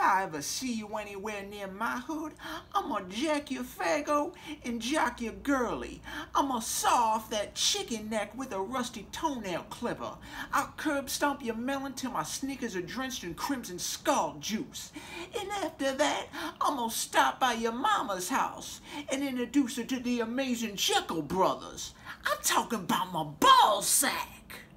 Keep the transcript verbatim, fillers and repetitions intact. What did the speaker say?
I ever see you anywhere near my hood, I'ma jack your fago and jock your girly. I'ma saw off that chicken neck with a rusty toenail clipper. I'll curb stomp your melon till my sneakers are drenched in crimson skull juice. And after that, I'ma stop by your mama's house and introduce her to the amazing Jekyll brothers. I'm talking about my ball sack.